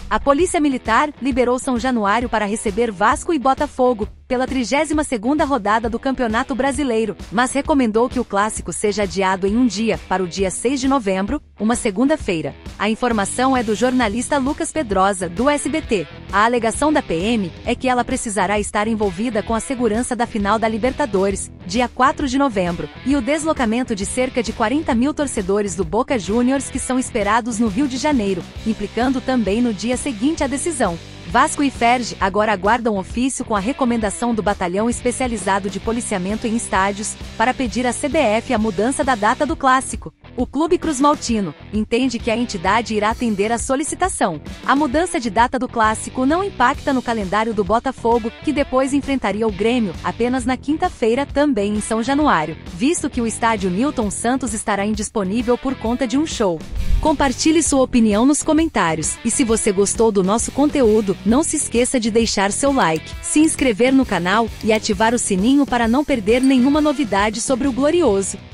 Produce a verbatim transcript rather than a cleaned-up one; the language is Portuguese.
A Polícia Militar liberou São Januário para receber Vasco e Botafogo, pela trigésima segunda rodada do Campeonato Brasileiro, mas recomendou que o clássico seja adiado em um dia, para o dia seis de novembro, uma segunda-feira. A informação é do jornalista Lucas Pedrosa, do S B T. A alegação da P M é que ela precisará estar envolvida com a segurança da final da Libertadores, dia quatro de novembro, e o deslocamento de cerca de quarenta mil torcedores do Boca Juniors que são esperados no Rio de Janeiro, implicando também no dia seguinte à decisão. Vasco e Ferj agora aguardam ofício com a recomendação do Batalhão Especializado de Policiamento em Estádios, para pedir à C B F a mudança da data do clássico. O Clube Cruzmaltino entende que a entidade irá atender à solicitação. A mudança de data do clássico não impacta no calendário do Botafogo, que depois enfrentaria o Grêmio, apenas na quinta-feira, também em São Januário, visto que o estádio Newton Santos estará indisponível por conta de um show. Compartilhe sua opinião nos comentários, e se você gostou do nosso conteúdo, não se esqueça de deixar seu like, se inscrever no canal e ativar o sininho para não perder nenhuma novidade sobre o Glorioso.